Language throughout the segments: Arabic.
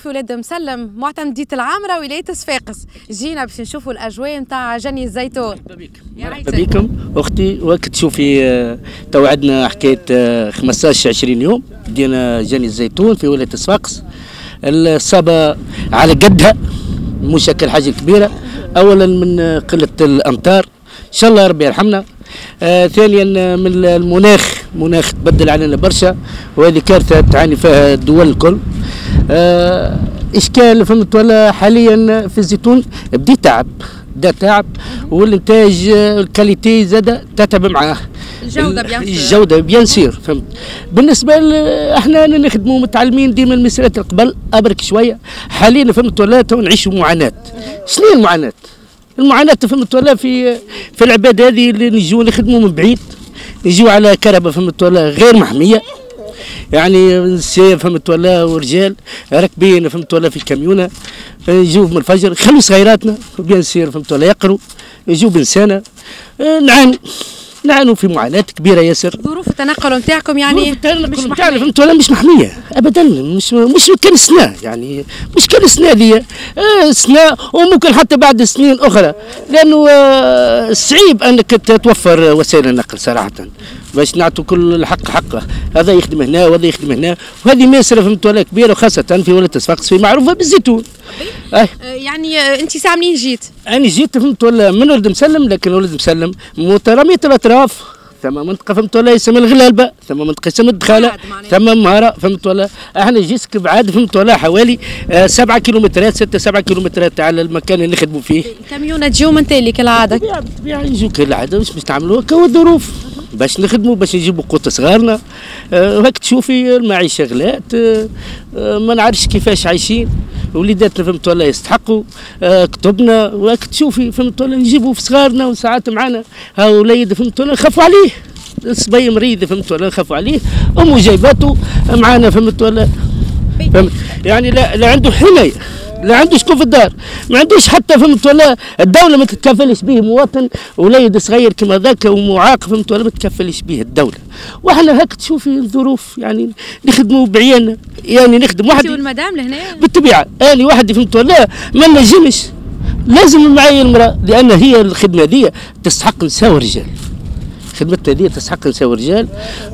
في ولاد مسلم معتمدية العامرة ولاية صفاقس. جينا باش نشوفوا الأجواء نتاع جني الزيتون. مرحبا بكم أختي. وقت تشوفي تو عندنا حكاية 15-20 يوم بدينا جني الزيتون في ولاية صفاقس. الصابة على قدها مشكل حاجة كبيرة، أولا من قلة الأمطار إن شاء الله ربي يرحمنا. ثانيا من المناخ، مناخ تبدل علينا برشا وهذه كارثة تعاني فيها الدول الكل. إشكال فهمت ولا حاليا في الزيتون بدأ تعب والإنتاج الكاليتي زاد تتعب معاه. الجودة بيان سير فهمت. بالنسبة احنا نخدموا متعلمين ديما المسيرات القبل أبرك شوية. حاليا فهمت ولا تو نعيشوا معاناة. شنو هي المعاناة؟ المعاناة فهمت ولا في العباد هذه اللي نجوا نخدموا من بعيد، نجوا على كهرباء فهمت ولا غير محمية، يعني نساء فهمت ولا ورجال راكبين فهمت ولا في كاميونه، يجوا من الفجر خلوا صغيراتنا بيان سير فهمت ولا يقروا، يجوا بنسانه نعانوا في معاناة كبيرة ياسر. ظروف التنقل نتاعكم يعني ظروف التنقل نتاعنا فهمت ولا مش محمية أبدا، مش كالسنة، يعني مش كالسنة ذي سنة وممكن حتى بعد سنين أخرى، لأنه صعيب أنك توفر وسائل النقل صراحة باش نعطوا كل الحق حقه، هذا يخدم هنا وهذا يخدم هنا، وهذه ماسرة فهمت ولا كبيرة وخاصة في ولاية صفاقس في معروفة بالزيتون. يعني أنت ساعة منين جيت؟ أنا جيت فهمت ولا من ولد مسلم، لكن ولد مسلم مترامية الأطراف، ثم منطقة فهمت ولا يسمى الغلالبة، ثم منطقة يسمى الدخالة، ثم مهارة فهمت ولا. احنا جيسك بعاد فهمت ولا حوالي 7 كيلومترات 6-7 كيلومترات على المكان اللي نخدموا فيه. الكاميونات تجيو من تالي كالعادة؟ بالطبيعة يجوا كالعادة، باش نعملوها كالظروف باش نخدموا باش نجيبوا قوت صغارنا. هاك تشوفي المعيشة غلات، ما نعرفش كيفاش عايشين، وليداتنا فهمت ولا يستحقوا كتبنا، وهاك تشوفي فهمت ولا نجيبوا في صغارنا وساعات معنا ها وليد فهمت ولا نخافوا عليه، الصبي مريض فهمت ولا نخافوا عليه، امه جايباته معانا فهمت ولا فهمت. يعني لا عنده حمايه، لا عنده شكون في الدار، ما عندوش حتى فهمت ولا الدولة ما تتكفلش به مواطن وليد صغير كما ذاك ومعاق فهمت ولا ما تتكفلش به الدولة. واحنا هاك تشوفي الظروف يعني نخدموا بعيالنا، يعني نخدم وحدي. انت والمدام لهنا؟ بالطبيعة أنا وحدي فهمت ولا ما نجمش، لازم معي المرأة لأن هي الخدمة دي تستحق نساء ورجال. خدمتنا دي تستحق نساء ورجال،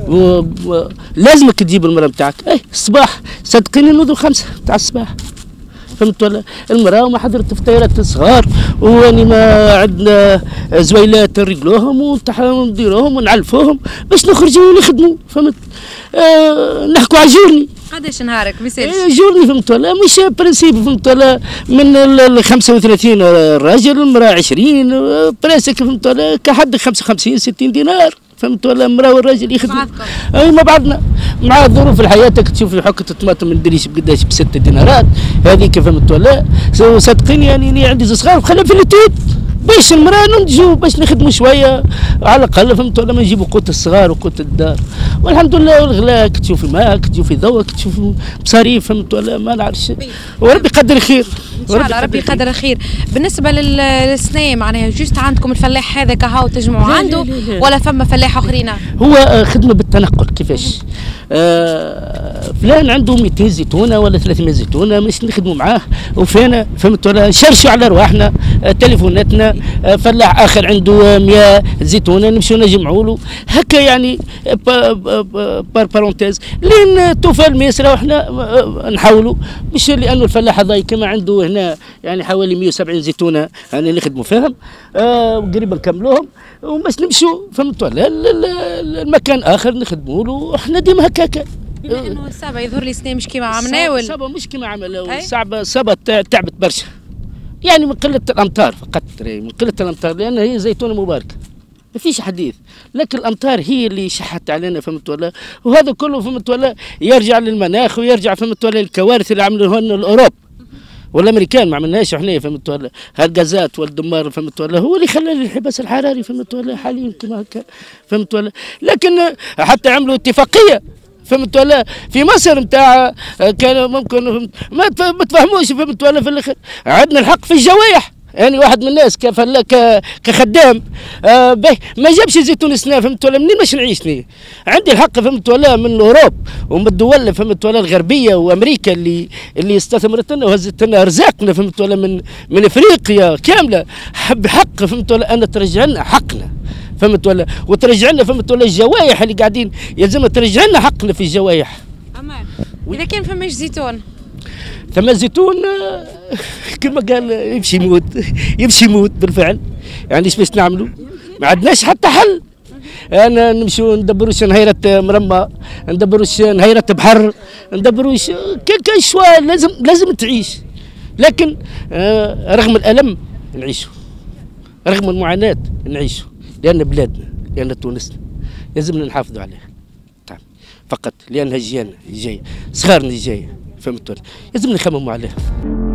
لازمك تجيب المرأة بتاعك. الصباح صدقيني نوضوا 5 تاع الصباح فهمت ولا. المرأة وما حضرت فطيرات صغار واني ما عندنا زويلات نرجلوهم ونديروهم ونعلفوهم باش نخرجوا ونخدموا فهمت. نحكوا على جورني. قداش نهارك بيسالش؟ جورني فهمت ولا مش برنسيب فهمت ولا من ال 35 راجل المرأة 20 برنسك فهمت ولا كحد 55-60 دينار فهمت ولا. المراه والراجل يخدموا مع بعضنا مع ظروف الحياه. تشوفي حكه الطماطم ما ندريش بقداش ب6 دينارات هذيك فهمت ولا. صدقيني يعني عندي صغار خليهم في الاتيت باش المراه ننتجوا باش نخدموا شويه على الاقل فهمت ولا ما نجيبوا قوت الصغار وقوت الدار. والحمد لله والغلاء تشوفي ماك تشوفي ضوءك تشوفي مصاريف فهمت ولا ما نعرفش. وربي يقدر خير ان شاء الله ربي يقدر خير. بالنسبه للسنه معناها جوست عندكم الفلاح هذا كهو تجمعوا عنده لا. ولا فما فلاح اخرين؟ هو خدمه بالتنقل كيفاش فلان عنده 200 زيتونه ولا 300 زيتونه مش نخدموا معاه وفينا فهمت ولا نشرشوا على رواحنا تليفوناتنا. فلاح اخر عنده 100 زيتونه نمشوا نجمعوا له هكا يعني بار بارونتيز لين توفى الميسره وحنا نحاولوا مش لانه الفلاح هذا كما عنده هنا يعني حوالي 170 زيتونه يعني نخدموا فيهم وقريبا نكملوهم وباش نمشوا فهمت ولا المكان اخر نخدموا له. احنا ديما هكاكا. بما انه الصعبه يظهر لي سنه مش كيما عملناول. الصعبه مش كيما عملناول، صعبه تعبت برشا يعني من قله الامطار فقط، من قله الامطار لان هي زيتونه مباركه ما فيش حديث، لكن الامطار هي اللي شحت علينا فهمت ولا. وهذا كله فهمت ولا يرجع للمناخ ويرجع فهمت ولا للكوارث اللي عملوها لنا الاوروب والامريكان ما عملناش احنا فهمت ولا. هالغازات والدمار فهمت ولا هو اللي خلى الانحباس الحراري فهمت ولا حاليا كما هكا فهمت ولا. لكن حتى عملوا اتفاقيه فهمت ولا في مصر نتاع كان ممكن ما تفهموش فهمت ولا في الاخر عندنا الحق في الجوايح أنا واحد من الناس كخدام ما جابش زيتون السنة فهمت ولا منين باش نعيشني. عندي الحق فهمت ولا من أوروب ومن الدول فهمت ولا الغربية وأمريكا اللي استثمرت لنا وهزت لنا أرزاقنا فهمت ولا من أفريقيا كاملة. بحق فهمت ولا أنا ترجع لنا حقنا فهمت ولا، وترجع لنا فهمت ولا الجوايح اللي قاعدين يلزمها ترجع لنا حقنا في الجوايح. أمان إذا كان فماش زيتون ثم الزيتون كما قال يمشي يموت بالفعل. يعني ايش باش نعملوا؟ ما عندناش حتى حل. انا نمشوا ندبروش نهيرة مرمى، ندبروش نهيرة بحر، ندبروش كاين شويه لازم تعيش. لكن رغم الالم نعيشوا، رغم المعاناه نعيشوا، لان بلادنا لان تونسنا لازمنا نحافظوا عليها. فقط لانها جايه صغارنا جايه فهمت، لازم نخمموا عليها.